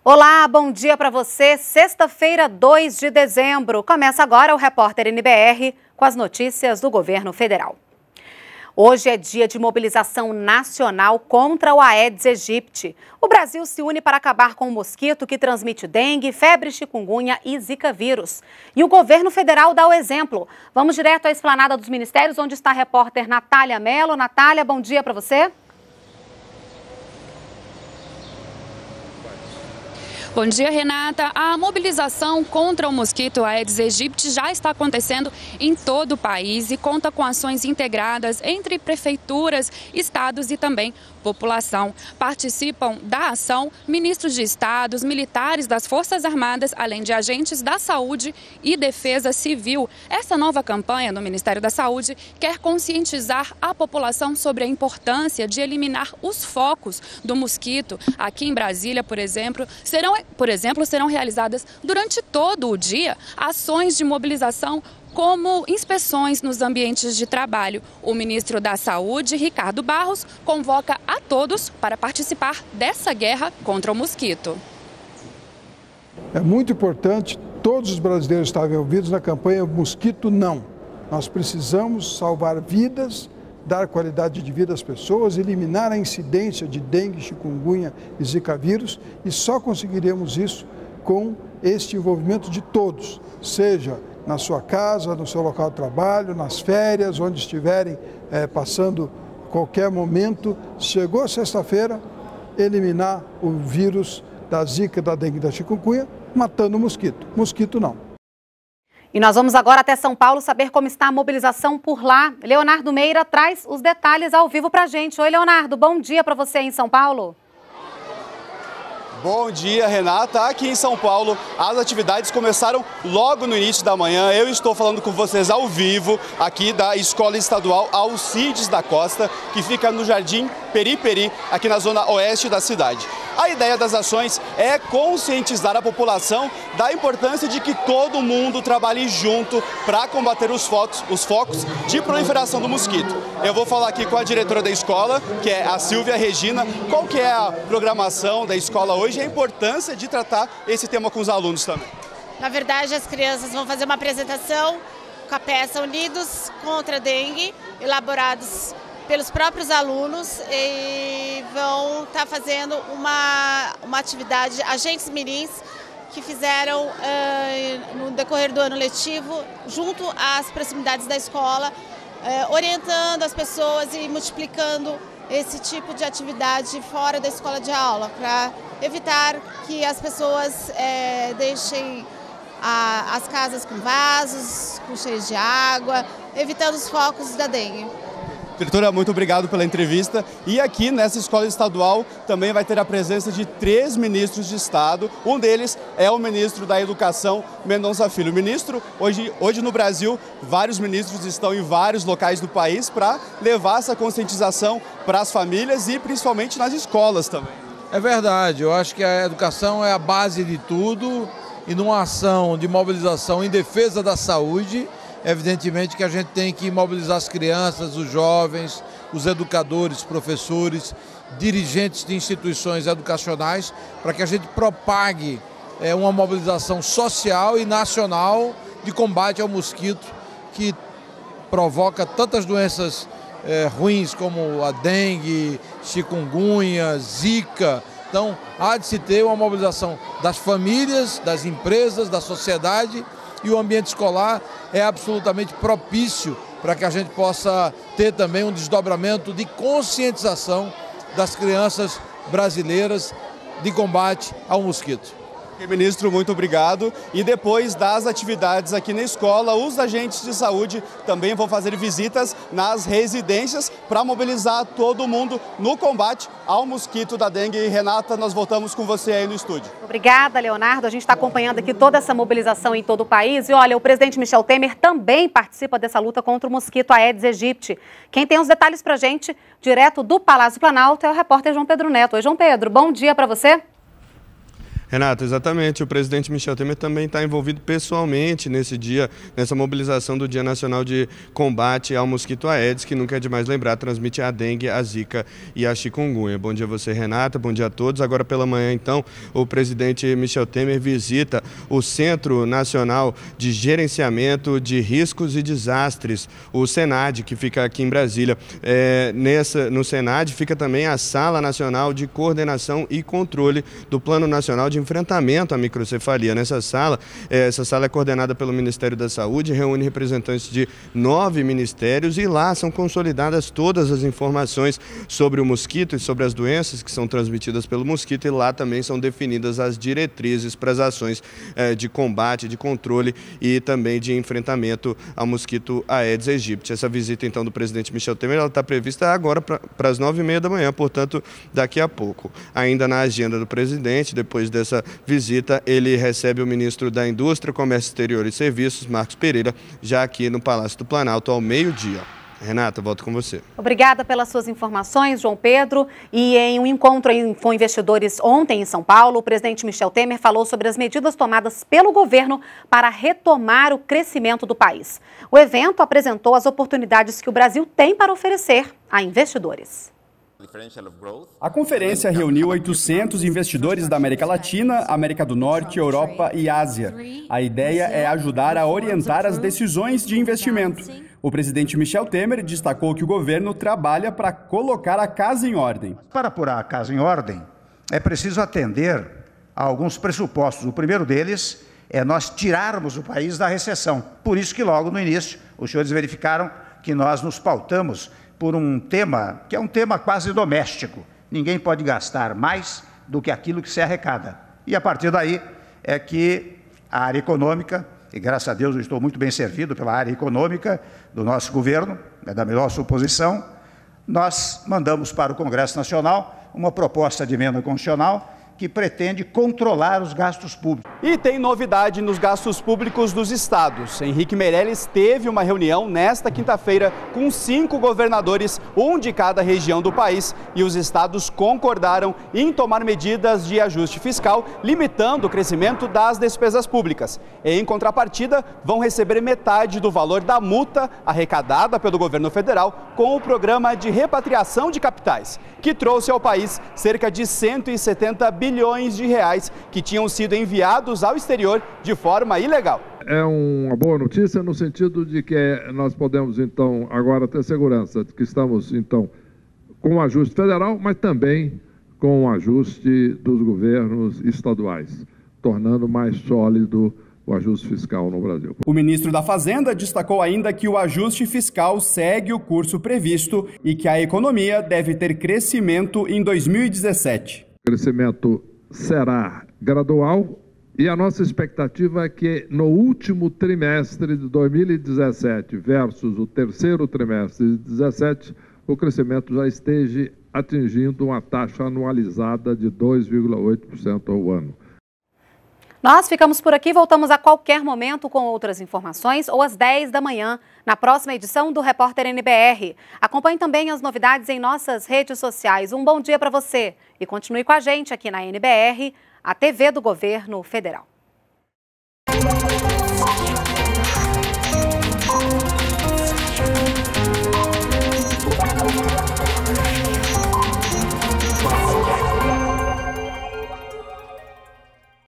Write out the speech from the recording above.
Olá, bom dia para você. Sexta-feira, 2 de dezembro. Começa agora o Repórter NBR com as notícias do governo federal. Hoje é dia de mobilização nacional contra o Aedes aegypti. O Brasil se une para acabar com o mosquito que transmite dengue, febre, chikungunya e zika vírus. E o governo federal dá o exemplo. Vamos direto à esplanada dos ministérios, onde está a repórter Natália Mello. Natália, bom dia para você. Bom dia, Renata. A mobilização contra o mosquito Aedes aegypti já está acontecendo em todo o país e conta com ações integradas entre prefeituras, estados e também população. Participam da ação ministros de estados, militares das Forças Armadas, além de agentes da saúde e defesa civil. Essa nova campanha do Ministério da Saúde quer conscientizar a população sobre a importância de eliminar os focos do mosquito. Aqui em Brasília, por exemplo, serão realizadas durante todo o dia ações de mobilização como inspeções nos ambientes de trabalho. O ministro da Saúde, Ricardo Barros, convoca a todos para participar dessa guerra contra o mosquito. É muito importante todos os brasileiros estarem envolvidos na campanha Mosquito Não. Nós precisamos salvar vidas, dar qualidade de vida às pessoas, eliminar a incidência de dengue, chikungunya e zika vírus, e só conseguiremos isso com este envolvimento de todos, seja na sua casa, no seu local de trabalho, nas férias, onde estiverem passando qualquer momento. Chegou sexta-feira, eliminar o vírus da zika, da dengue e da chikungunya, matando o mosquito. Mosquito não. E nós vamos agora até São Paulo saber como está a mobilização por lá. Leonardo Meira traz os detalhes ao vivo para a gente. Oi, Leonardo, bom dia para você aí em São Paulo. Bom dia, Renata. Aqui em São Paulo, as atividades começaram logo no início da manhã. Eu estou falando com vocês ao vivo aqui da Escola Estadual Alcides da Costa, que fica no Jardim Periperi, aqui na zona oeste da cidade. A ideia das ações é conscientizar a população da importância de que todo mundo trabalhe junto para combater os focos de proliferação do mosquito. Eu vou falar aqui com a diretora da escola, que é a Silvia Regina. Qual que é a programação da escola hoje e a importância de tratar esse tema com os alunos também? Na verdade, as crianças vão fazer uma apresentação com a peça Unidos contra a Dengue, elaborados pelos próprios alunos, e vão estar fazendo uma atividade, agentes mirins, que fizeram no decorrer do ano letivo, junto às proximidades da escola, orientando as pessoas e multiplicando esse tipo de atividade fora da escola de aula, para evitar que as pessoas deixem as casas com vasos, cheios de água, evitando os focos da dengue. Diretora, muito obrigado pela entrevista. E aqui nessa escola estadual também vai ter a presença de 3 ministros de Estado. Um deles é o ministro da Educação, Mendonça Filho. Ministro, hoje no Brasil, vários ministros estão em vários locais do país para levar essa conscientização para as famílias e principalmente nas escolas também. É verdade, eu acho que a educação é a base de tudo, e numa ação de mobilização em defesa da saúde, evidentemente que a gente tem que mobilizar as crianças, os jovens, os educadores, professores, dirigentes de instituições educacionais, para que a gente propague uma mobilização social e nacional de combate ao mosquito, que provoca tantas doenças ruins como a dengue, chikungunya, zika. Então, há de se ter uma mobilização das famílias, das empresas, da sociedade, e o ambiente escolar é absolutamente propício para que a gente possa ter também um desdobramento de conscientização das crianças brasileiras de combate ao mosquito. Ministro, muito obrigado. E depois das atividades aqui na escola, os agentes de saúde também vão fazer visitas nas residências para mobilizar todo mundo no combate ao mosquito da dengue. E, Renata, nós voltamos com você aí no estúdio. Obrigada, Leonardo. A gente está acompanhando aqui toda essa mobilização em todo o país. E olha, o presidente Michel Temer também participa dessa luta contra o mosquito Aedes aegypti. Quem tem os detalhes para a gente, direto do Palácio Planalto, é o repórter João Pedro Neto. Oi, João Pedro, bom dia para você. Renato, exatamente. O presidente Michel Temer também está envolvido pessoalmente nesse dia, nessa mobilização do Dia Nacional de Combate ao Mosquito Aedes, que nunca é demais lembrar, transmite a dengue, a zika e a chikungunya. Bom dia a você, Renata. Bom dia a todos. Agora pela manhã, então, o presidente Michel Temer visita o Centro Nacional de Gerenciamento de Riscos e Desastres, o SENAD, que fica aqui em Brasília. No SENAD fica também a Sala Nacional de Coordenação e Controle do Plano Nacional de Enfrentamento à Microcefalia. Nessa sala, essa sala é coordenada pelo Ministério da Saúde, reúne representantes de 9 ministérios e lá são consolidadas todas as informações sobre o mosquito e sobre as doenças que são transmitidas pelo mosquito, e lá também são definidas as diretrizes para as ações de combate, de controle e também de enfrentamento ao mosquito Aedes aegypti. Essa visita, então, do presidente Michel Temer, ela está prevista agora para as 9h30 da manhã, portanto, daqui a pouco. Ainda na agenda do presidente, depois dessa visita, ele recebe o ministro da Indústria, Comércio Exterior e Serviços, Marcos Pereira, já aqui no Palácio do Planalto, ao meio-dia. Renata, volto com você. Obrigada pelas suas informações, João Pedro. E em um encontro com investidores ontem em São Paulo, o presidente Michel Temer falou sobre as medidas tomadas pelo governo para retomar o crescimento do país. O evento apresentou as oportunidades que o Brasil tem para oferecer a investidores. A conferência reuniu 800 investidores da América Latina, América do Norte, Europa e Ásia. A ideia é ajudar a orientar as decisões de investimento. O presidente Michel Temer destacou que o governo trabalha para colocar a casa em ordem. Para pôr a casa em ordem, é preciso atender a alguns pressupostos. O primeiro deles é nós tirarmos o país da recessão. Por isso que logo no início, os senhores verificaram que nós nos pautamos por um tema que é um tema quase doméstico. Ninguém pode gastar mais do que aquilo que se arrecada. E a partir daí é que a área econômica, e graças a Deus eu estou muito bem servido pela área econômica do nosso governo, da nossa posição, nós mandamos para o Congresso Nacional uma proposta de emenda constitucional que pretende controlar os gastos públicos. E tem novidade nos gastos públicos dos estados. Henrique Meirelles teve uma reunião nesta quinta-feira com 5 governadores, um de cada região do país, e os estados concordaram em tomar medidas de ajuste fiscal, limitando o crescimento das despesas públicas. Em contrapartida, vão receber metade do valor da multa arrecadada pelo governo federal com o programa de repatriação de capitais, que trouxe ao país cerca de 170 bilhões de reais que tinham sido enviados ao exterior de forma ilegal. É uma boa notícia no sentido de que nós podemos, então, agora ter segurança de que estamos, então, com o ajuste federal, mas também com o ajuste dos governos estaduais, tornando mais sólido o ajuste fiscal no Brasil. O ministro da Fazenda destacou ainda que o ajuste fiscal segue o curso previsto e que a economia deve ter crescimento em 2017. O crescimento será gradual e a nossa expectativa é que no último trimestre de 2017 versus o terceiro trimestre de 2017, o crescimento já esteja atingindo uma taxa anualizada de 2,8% ao ano. Nós ficamos por aqui, voltamos a qualquer momento com outras informações ou às 10 da manhã, na próxima edição do Repórter NBR. Acompanhe também as novidades em nossas redes sociais. Um bom dia para você e continue com a gente aqui na NBR, a TV do Governo Federal.